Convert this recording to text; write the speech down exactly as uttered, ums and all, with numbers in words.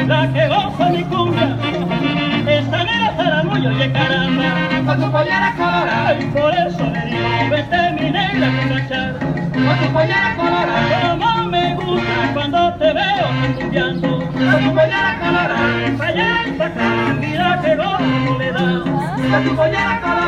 la que goza mi cumbia, esta negra zaramullo, oye caramba, con tu pollera colorada, y por eso le digo, vete mi negra cucachar, con tu pollera colorada, como me gusta cuando te veo cumbiando, con tu pollera colorada, pa' allá y pa' acá, mira que gozo le da, con tu pollera colorada.